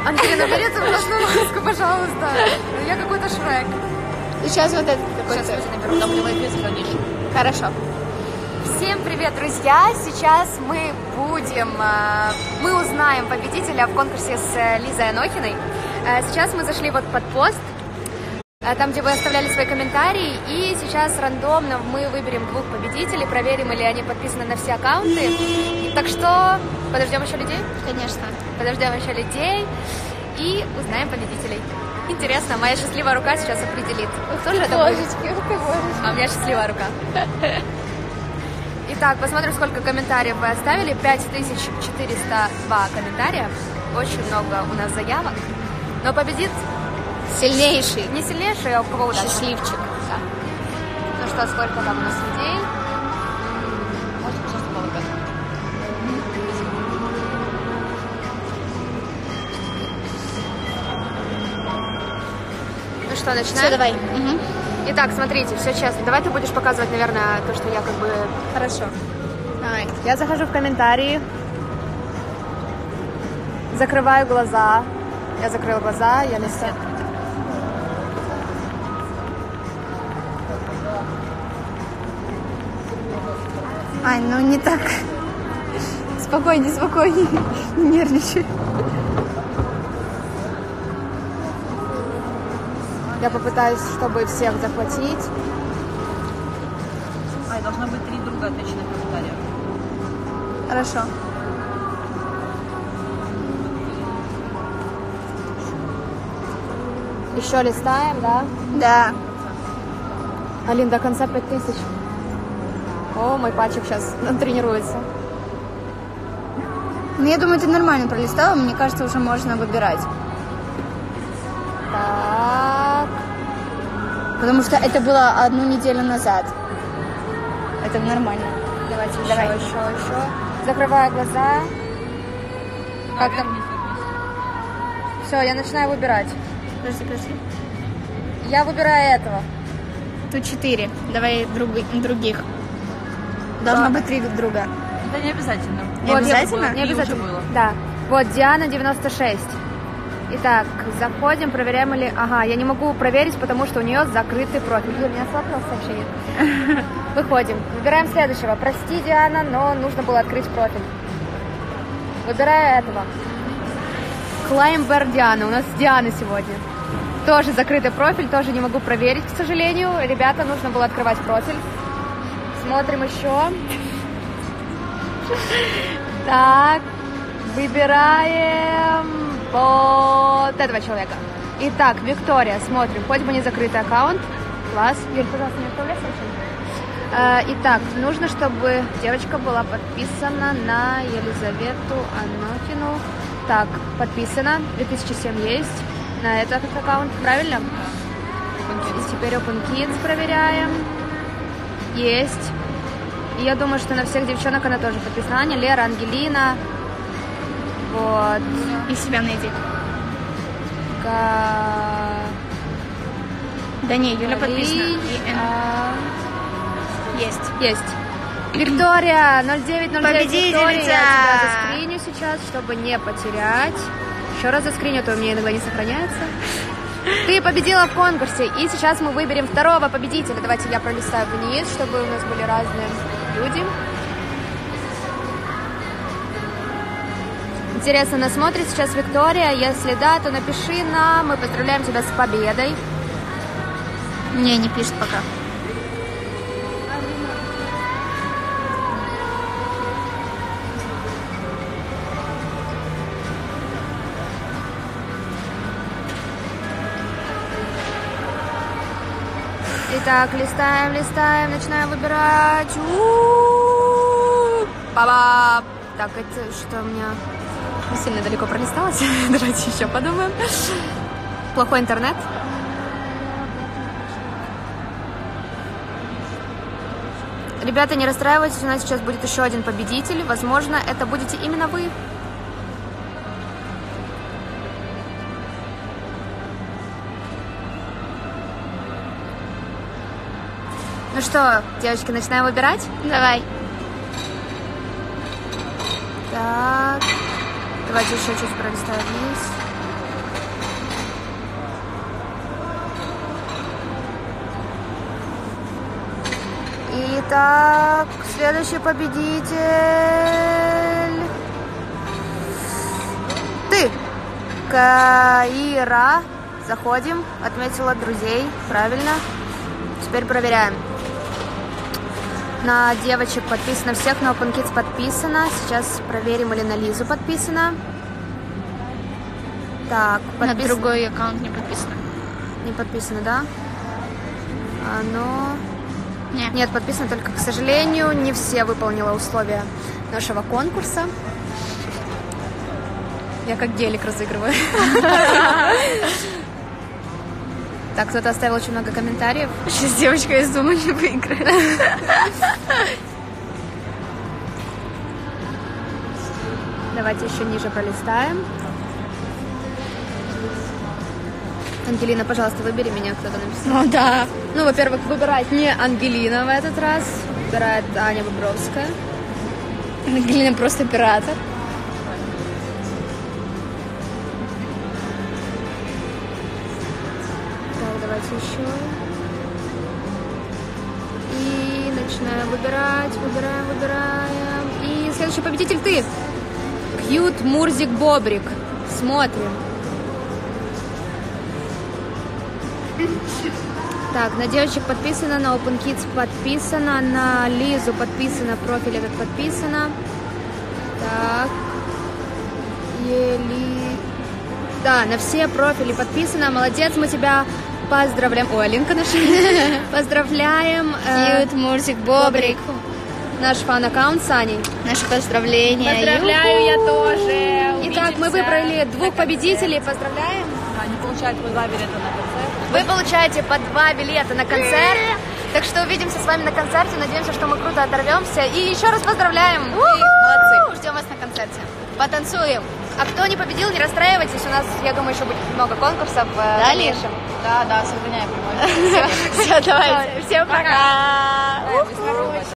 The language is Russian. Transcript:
Ангелина, берите влажную маску, пожалуйста. Я какой-то Шрек. И сейчас вот этот какой-то. Сейчас я наберу топливо и сохранишь. Хорошо. Всем привет, друзья! Сейчас мы узнаем победителя в конкурсе с Лизой Анохиной. Сейчас мы зашли вот под пост, там, где вы оставляли свои комментарии, и сейчас рандомно мы выберем 2 победителей, проверим, или они подписаны на все аккаунты. Так что подождем еще людей? Конечно. Подождем еще людей и узнаем победителей. Интересно, моя счастливая рука сейчас определит, кто же это будет. А у меня счастливая рука. Итак, посмотрим, сколько комментариев вы оставили. 5402 комментария. Очень много у нас заявок. Но победит сильнейший. Не сильнейший, а у кого удача. Счастливчик. Да. Ну что, сколько там у нас людей? Может, сейчас полгода. Ну что, начинаем? Все, давай. Угу. Итак, смотрите, все честно. Давай ты будешь показывать, наверное, то, что я как бы... Хорошо. Давай. Я захожу в комментарии. Закрываю глаза. Я закрыла глаза, я листаю. Ань, ну не так. Спокойней, спокойней. Не нервничай. Я попытаюсь, чтобы всех захватить. Должно быть 3 друга отличных комментариев. Хорошо. Еще листаем, да? Да. Алин, до конца 5000. О, мой пальчик сейчас тренируется. Ну, я думаю, ты нормально пролистала. Мне кажется, уже можно выбирать. Так. Потому что это было 1 неделю назад. Это нормально. Давайте еще. Закрываю глаза. Как там? Все, я начинаю выбирать. Подожди. Я выбираю этого. Тут 4. Давай других. Должно быть 3 друга. Да не обязательно. Не обязательно? Не обязательно. Было. Да. Вот, Диана 96. Итак, заходим, проверяем ли... Ага, я не могу проверить, потому что у нее закрытый профиль. Юль, меня слабое сообщение. Выходим. Выбираем следующего. Прости, Диана, но нужно было открыть профиль. Выбираю этого. Клаймбер Диана. У нас Диана сегодня. Тоже закрытый профиль, тоже не могу проверить, к сожалению. Ребята, нужно было открывать профиль. Смотрим еще. Так, выбираем вот этого человека. Итак, Виктория, смотрим. Хоть бы не закрытый аккаунт. Класс. Юль, пожалуйста, не отправляй сообщение. Итак, нужно, чтобы девочка была подписана на Елизавету Анохину. Так, подписана. 2007 есть. На этот аккаунт, правильно? И теперь OpenKids проверяем. Есть. И я думаю, что на всех девчонок она тоже подписана. Аня, Лера, Ангелина. Вот. И себя найди. Да не, Юля подписана. Есть. Виктория, 0909. Победительница! Виктория, я тебя заскриню сейчас, чтобы не потерять. Еще раз заскриню, а то у меня иногда не сохраняется. Ты победила в конкурсе, и сейчас мы выберем 2-го победителя. Давайте я пролистаю вниз, чтобы у нас были разные люди. Интересно, нас смотрит сейчас Виктория. Если да, то напиши нам. Мы поздравляем тебя с победой. Не пишет пока. Итак, листаем, начинаем выбирать. Ба-ба. Так, это что у меня сильно далеко пролисталось. Давайте еще подумаем. Плохой интернет. Ребята, не расстраивайтесь, у нас сейчас будет еще один победитель. Возможно, это будете именно вы. Ну что, девочки, начинаем выбирать? Давай. Так. Давайте еще чуть пролистаем вниз. Итак, следующий победитель. Ты. Каира. Заходим. Отметила друзей. Правильно. Теперь проверяем. На девочек подписано всех, на Open Kids подписано. Сейчас проверим, или на Лизу подписано. Так, На другой аккаунт не подписано. Не подписано, да? Оно... Нет. Нет, подписано только, к сожалению, не все выполнила условия нашего конкурса. Я как гелик разыгрываю. Так, кто-то оставил очень много комментариев. Сейчас девочка из дома не выиграет. Давайте еще ниже пролистаем. Ангелина, пожалуйста, выбери меня, кто-то написал. Ну да. Ну, во-первых, выбирает не Ангелина в этот раз, выбирает Аня Бобровская. Ангелина просто оператор. Так, давайте еще. И начинаем выбирать, выбираем. И следующий победитель ты. Кьют Мурзик Бобрик. Смотрим. Так, на девочек подписано, на Open Kids подписано, на Лизу подписано, профиль этот подписано. Так. Да, на все профили подписано. Молодец, мы тебя поздравляем. Ой, Алинка наша. Поздравляем. Кьют Мурзик Бобрик. Наш фан-аккаунт с Аней. Наши поздравления. Поздравляю, я тоже. Итак, мы выбрали двух победителей. Поздравляем. Они получают по 2 билета на концерт. Вы получаете по 2 билета на концерт. Так что увидимся с вами на концерте. Надеемся, что мы круто оторвемся. И еще раз поздравляем. Вы молодцы. Ждем вас на концерте. Потанцуем. А кто не победил, не расстраивайтесь. У нас, я думаю, еще будет много конкурсов в дальнейшем. Да, сохраняем прямой. Все, давайте. Всем пока.